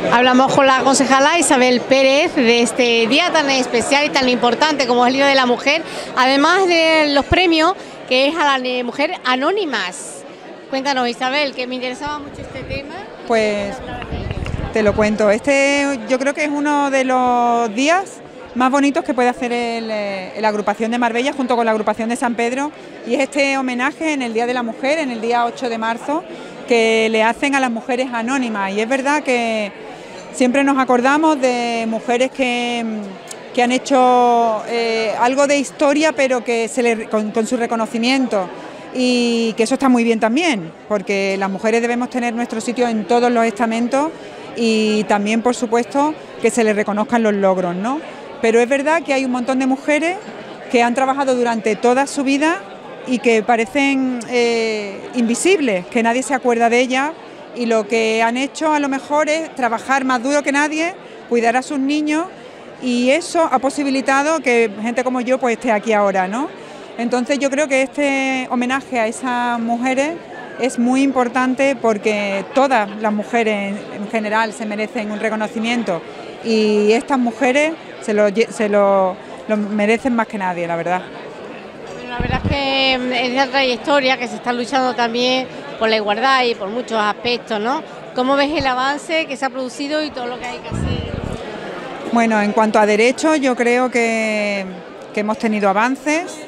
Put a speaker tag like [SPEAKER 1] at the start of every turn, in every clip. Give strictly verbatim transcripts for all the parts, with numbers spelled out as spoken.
[SPEAKER 1] Hablamos con la concejala Isabel Pérez de este día tan especial y tan importante como es el Día de la Mujer, además de los premios que es a las mujeres anónimas. Cuéntanos, Isabel, que me interesaba mucho este tema.
[SPEAKER 2] Pues te lo cuento, este yo creo que es uno de los días más bonitos que puede hacer el, el, la agrupación de Marbella junto con la agrupación de San Pedro, y es este homenaje en el Día de la Mujer, en el día ocho de marzo, que le hacen a las mujeres anónimas. Y es verdad que siempre nos acordamos de mujeres que, que han hecho eh, algo de historia, pero que se le, con, con su reconocimiento, y que eso está muy bien también, porque las mujeres debemos tener nuestro sitio en todos los estamentos y también, por supuesto, que se les reconozcan los logros, ¿no? Pero es verdad que hay un montón de mujeres que han trabajado durante toda su vida y que parecen eh, invisibles, que nadie se acuerda de ellas, y lo que han hecho a lo mejor es trabajar más duro que nadie, cuidar a sus niños, y eso ha posibilitado que gente como yo pues esté aquí ahora, ¿no? Entonces yo creo que este homenaje a esas mujeres es muy importante, porque todas las mujeres en general se merecen un reconocimiento, y estas mujeres se lo, se lo, lo merecen más que nadie, la verdad.
[SPEAKER 1] Bueno, la verdad es que es la trayectoria que se está luchando también por la igualdad y por muchos aspectos, ¿no? ¿Cómo ves el avance que se ha producido y todo lo que hay que hacer?
[SPEAKER 2] Bueno, en cuanto a derechos, yo creo que, que hemos tenido avances.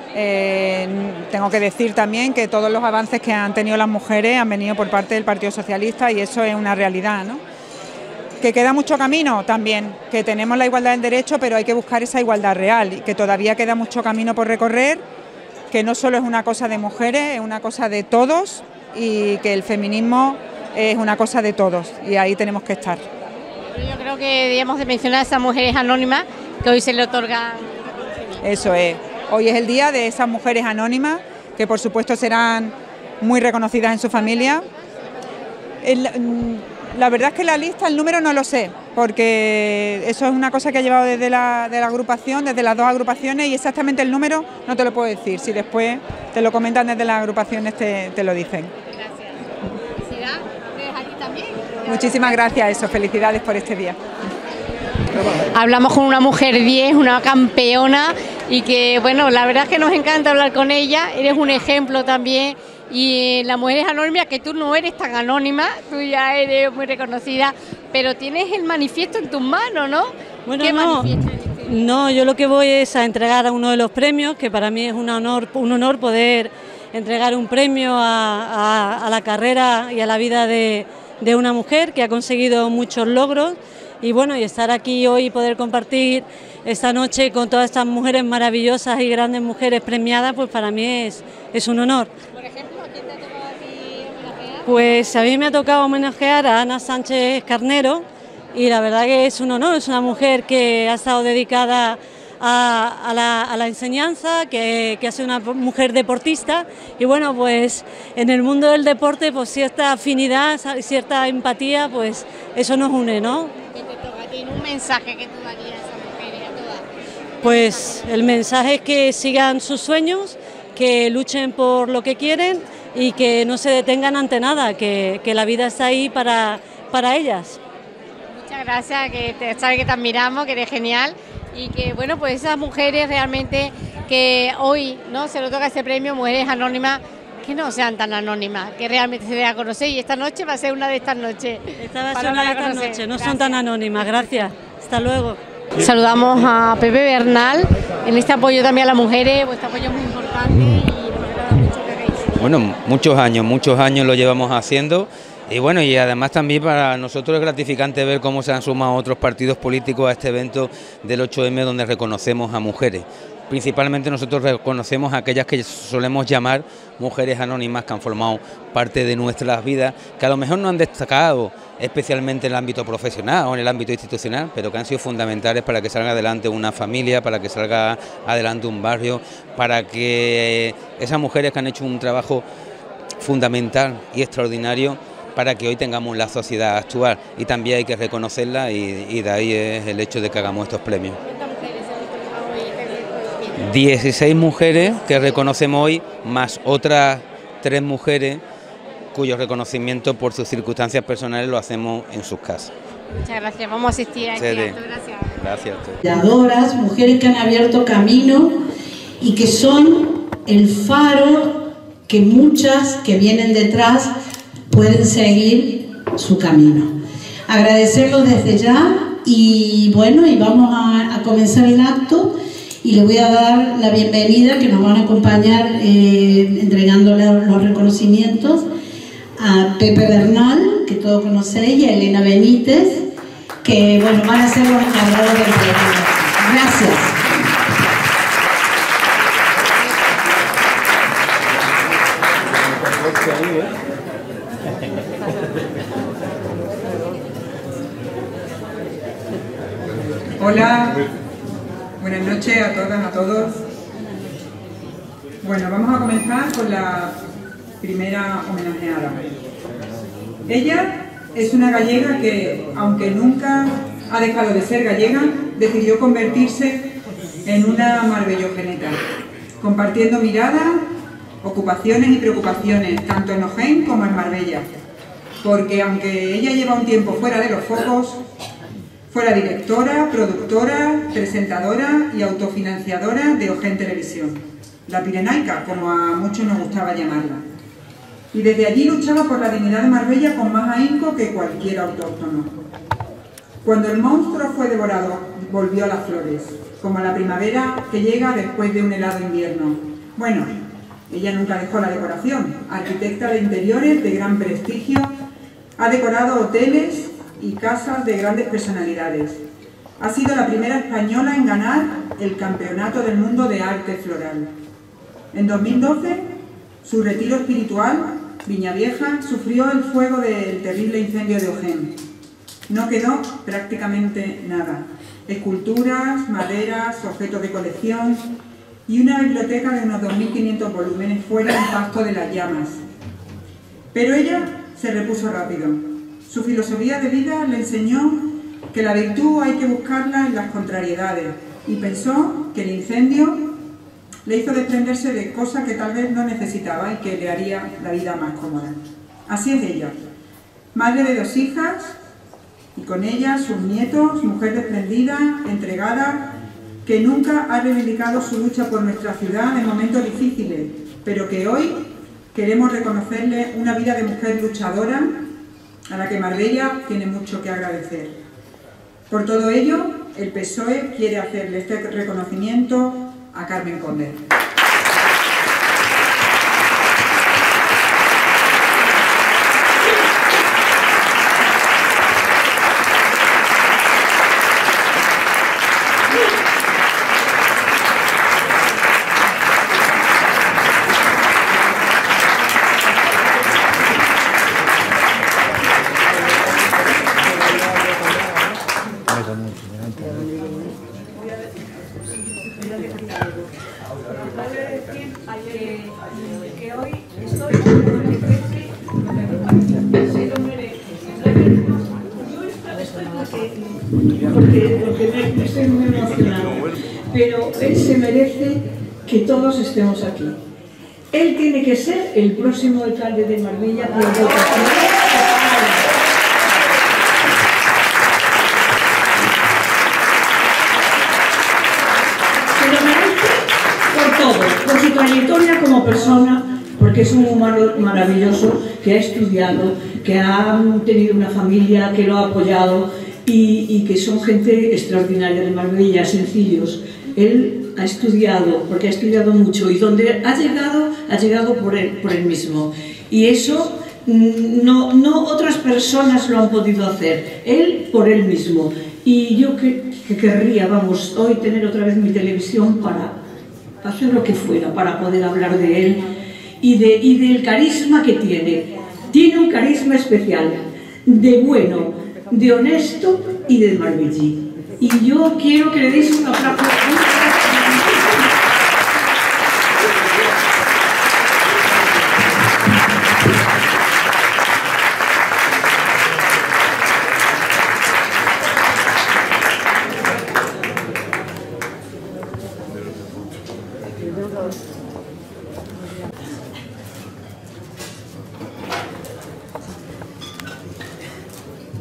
[SPEAKER 2] Eh, tengo que decir también que todos los avances que han tenido las mujeres han venido por parte del Partido Socialista, y eso es una realidad, ¿no? Que queda mucho camino también, que tenemos la igualdad en derecho, pero hay que buscar esa igualdad real, y que todavía queda mucho camino por recorrer, que no solo es una cosa de mujeres, es una cosa de todos, y que el feminismo es una cosa de todos, y ahí tenemos que estar.
[SPEAKER 1] Yo creo que debíamos de mencionar a esas mujeres anónimas que hoy se le otorgan.
[SPEAKER 2] Eso es, hoy es el día de esas mujeres anónimas, que por supuesto serán muy reconocidas en su familia. El, La verdad es que la lista, el número no lo sé, porque eso es una cosa que ha llevado desde la, de la agrupación, desde las dos agrupaciones, y exactamente el número no te lo puedo decir. Si después te lo comentan desde las agrupaciones, te, te lo dicen.
[SPEAKER 1] Gracias. ¿Felicidad? ¿Ustedes aquí también?
[SPEAKER 2] Muchísimas gracias, eso, felicidades por este día.
[SPEAKER 1] Hablamos con una mujer diez, una campeona, y que, bueno, la verdad es que nos encanta hablar con ella. Eres un ejemplo también. Y la mujer es anónima, que tú no eres tan anónima, tú ya eres muy reconocida, pero tienes el manifiesto en tus manos, ¿no?
[SPEAKER 3] Bueno,
[SPEAKER 1] ¿Qué
[SPEAKER 3] no,
[SPEAKER 1] manifiesto?
[SPEAKER 3] No, yo lo que voy es a entregar a uno de los premios, que para mí es un honor, un honor poder entregar un premio a, a, a la carrera y a la vida de, de una mujer que ha conseguido muchos logros, y bueno, y estar aquí hoy y poder compartir esta noche con todas estas mujeres maravillosas y grandes mujeres premiadas, pues para mí es, es un honor.
[SPEAKER 1] Por ejemplo, ¿a quién te ha tocado a ti homenajear?
[SPEAKER 3] Pues a mí me ha tocado homenajear a Ana Sánchez Carnero, y la verdad que es un honor, es una mujer que ha estado dedicada a, a, la, a la enseñanza, que, que ha sido una mujer deportista, y bueno, pues en el mundo del deporte pues cierta afinidad, cierta empatía, pues eso nos une, ¿no?
[SPEAKER 1] ¿Qué te toca a ti? Un mensaje que tú darías a esas mujeres, a todas.
[SPEAKER 3] Pues el mensaje es que sigan sus sueños, que luchen por lo que quieren y que no se detengan ante nada, que, que la vida está ahí para, para ellas.
[SPEAKER 1] Muchas gracias, que te, sabes que te admiramos, que eres genial, y que bueno, pues esas mujeres realmente que hoy no se le toca ese premio, Mujeres Anónimas, que no sean tan anónimas, que realmente se dé a conocer, y esta noche va a ser una de estas noches.
[SPEAKER 3] Esta va a ser una de estas noches, no gracias. Son tan anónimas, gracias, hasta luego.
[SPEAKER 1] Saludamos a Pepe Bernal en este apoyo también a las mujeres, vuestro apoyo es muy importante y nos agrada mucho que hagáis.
[SPEAKER 4] Bueno, muchos años, muchos años lo llevamos haciendo, y bueno, y además también para nosotros es gratificante ver cómo se han sumado otros partidos políticos a este evento del ocho eme, donde reconocemos a mujeres. Principalmente nosotros reconocemos a aquellas que solemos llamar mujeres anónimas, que han formado parte de nuestras vidas, que a lo mejor no han destacado especialmente en el ámbito profesional o en el ámbito institucional, pero que han sido fundamentales para que salga adelante una familia, para que salga adelante un barrio, para que esas mujeres que han hecho un trabajo fundamental y extraordinario para que hoy tengamos la sociedad actual, y también hay que reconocerla, y, y de ahí es el hecho de que hagamos estos premios. dieciséis mujeres que reconocemos hoy, más otras tres mujeres cuyo reconocimiento por sus circunstancias personales lo hacemos en sus casas.
[SPEAKER 1] Muchas gracias, vamos a asistir a este acto. Gracias.
[SPEAKER 4] Gracias a todos.
[SPEAKER 5] Creadoras, mujeres que han abierto camino y que son el faro que muchas que vienen detrás pueden seguir su camino. Agradecerlo desde ya y bueno, y vamos a, a comenzar el acto y le voy a dar la bienvenida, que nos van a acompañar eh, entregándole los reconocimientos a Pepe Bernal, que todos conocéis, y a Elena Benítez, que bueno, van a ser los encargados del premio. Gracias.
[SPEAKER 2] Hola, buenas noches a todas, a todos. Bueno, vamos a comenzar con la primera homenajeada. Ella es una gallega que, aunque nunca ha dejado de ser gallega, decidió convertirse en una marbellogeneta, compartiendo miradas, ocupaciones y preocupaciones, tanto en Ojén como en Marbella, porque aunque ella lleva un tiempo fuera de los focos, fuera directora, productora, presentadora y autofinanciadora de Ojén Televisión, la Pirenaica, como a muchos nos gustaba llamarla. Y desde allí luchaba por la dignidad de Marbella con más ahínco que cualquier autóctono. Cuando el monstruo fue devorado, volvió a las flores, como la primavera que llega después de un helado invierno. Bueno, ella nunca dejó la decoración. Arquitecta de interiores de gran prestigio, ha decorado hoteles y casas de grandes personalidades. Ha sido la primera española en ganar el Campeonato del Mundo de Arte Floral. En dos mil doce, su retiro espiritual, Viñavieja, sufrió el fuego del terrible incendio de Ojén. No quedó prácticamente nada. Esculturas, maderas, objetos de colección y una biblioteca de unos dos mil quinientos volúmenes fuera en pasto de las llamas. Pero ella se repuso rápido. Su filosofía de vida le enseñó que la virtud hay que buscarla en las contrariedades y pensó que el incendio le hizo desprenderse de cosas que tal vez no necesitaba y que le haría la vida más cómoda. Así es ella, madre de dos hijas y con ellas sus nietos, mujer desprendida, entregada, que nunca ha reivindicado su lucha por nuestra ciudad en momentos difíciles, pero que hoy queremos reconocerle una vida de mujer luchadora a la que Marbella tiene mucho que agradecer. Por todo ello, el P S O E quiere hacerle este reconocimiento a Carmen Conde.
[SPEAKER 6] Porque, porque me, estoy muy emocionada, pero él se merece que todos estemos aquí. Él tiene que ser el próximo alcalde de Marbella por votación. Se lo merece por todo, por su trayectoria como persona, porque es un humano maravilloso que ha estudiado, que ha tenido una familia que lo ha apoyado. Y, y que son gente extraordinaria de Marbella, sencillos. Él ha estudiado, porque ha estudiado mucho, y donde ha llegado, ha llegado por él, por él mismo. Y eso no, no otras personas lo han podido hacer, él por él mismo. Y yo que, que querría, vamos, hoy tener otra vez mi televisión para hacer lo que fuera, para poder hablar de él y, de, y del carisma que tiene. Tiene un carisma especial, de bueno, de honesto y de marbellí. Y yo quiero que le deis un aplauso.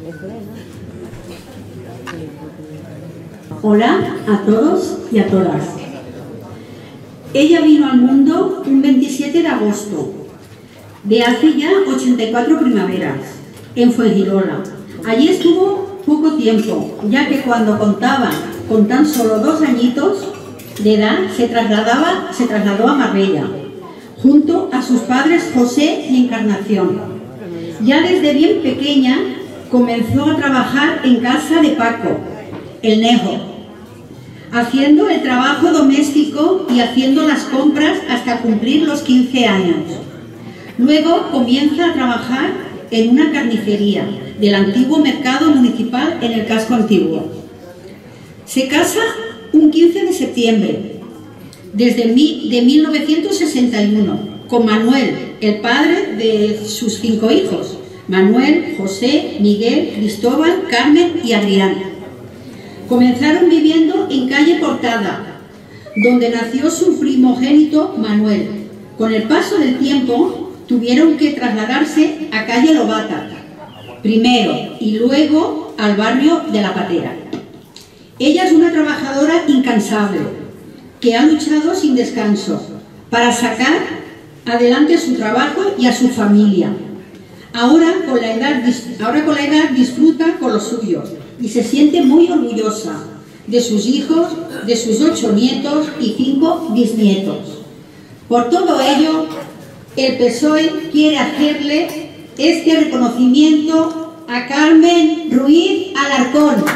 [SPEAKER 5] Hola a todos y a todas. Ella vino al mundo un veintisiete de agosto de hace ya ochenta y cuatro primaveras en Fuengirola. Allí estuvo poco tiempo, ya que cuando contaba con tan solo dos añitos de edad se, trasladaba, se trasladó a Marbella, junto a sus padres José y Encarnación. Ya desde bien pequeña comenzó a trabajar en casa de Paco, el Nejo, haciendo el trabajo doméstico y haciendo las compras hasta cumplir los quince años. Luego comienza a trabajar en una carnicería del antiguo mercado municipal en el casco antiguo. Se casa un quince de septiembre desde de mil novecientos sesenta y uno con Manuel, el padre de sus cinco hijos: Manuel, José, Miguel, Cristóbal, Carmen y Adrián. Comenzaron viviendo en calle Portada, donde nació su primogénito Manuel. Con el paso del tiempo tuvieron que trasladarse a calle Lobata, primero, y luego al barrio de La Patera. Ella es una trabajadora incansable, que ha luchado sin descanso para sacar adelante su trabajo y a su familia. Ahora con la edad, ahora con la edad disfruta con los suyos y se siente muy orgullosa de sus hijos, de sus ocho nietos y cinco bisnietos. Por todo ello, el P S O E quiere hacerle este reconocimiento a Carmen Ruiz Alarcón.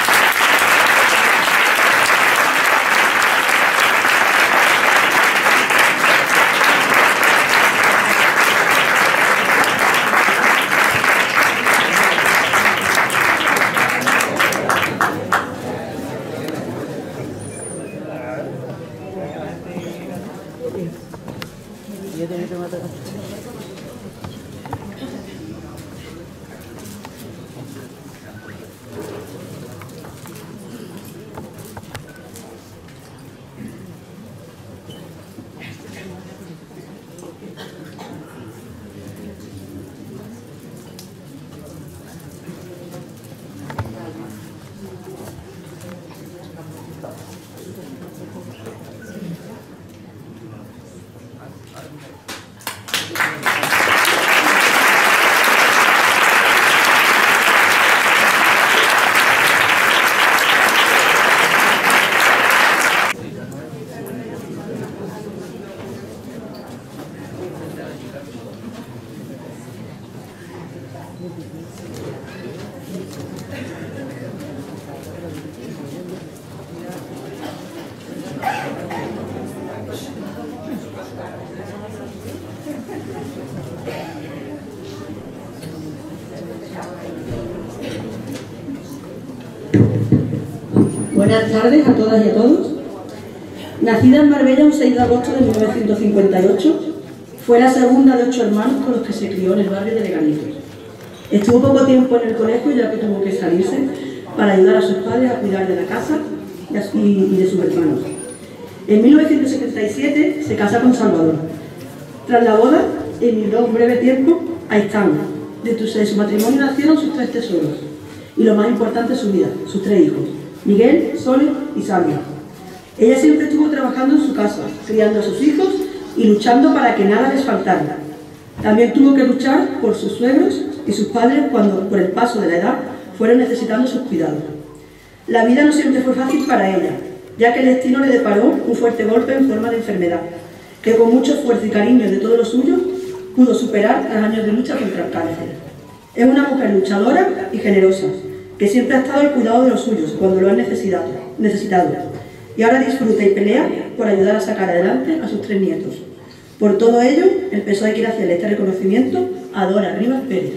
[SPEAKER 6] Buenas tardes a todas y a todos. Nacida en Marbella un seis de agosto de mil novecientos cincuenta y ocho, fue la segunda de ocho hermanos con los que se crió en el barrio de Leganitos. Estuvo poco tiempo en el colegio ya que tuvo que salirse para ayudar a sus padres a cuidar de la casa y de sus hermanos. En mil novecientos setenta y siete se casa con Salvador. Tras la boda, emigró un breve tiempo a Istán. De su matrimonio nacieron sus tres tesoros y lo más importante de su vida, sus tres hijos: Miguel, Sole y Salvia. Ella siempre estuvo trabajando en su casa, criando a sus hijos y luchando para que nada les faltara. También tuvo que luchar por sus suegros y sus padres cuando, por el paso de la edad, fueron necesitando sus cuidados. La vida no siempre fue fácil para ella, ya que el destino le deparó un fuerte golpe en forma de enfermedad, que con mucho esfuerzo y cariño de todos los suyos pudo superar tras años de lucha contra el cáncer. Es una mujer luchadora y generosa, que siempre ha estado al cuidado de los suyos cuando lo han necesitado, necesitado, y ahora disfruta y pelea por ayudar a sacar adelante a sus tres nietos. Por todo ello, el P S O E quiere hacerle este reconocimiento a Dora Rivas Pérez.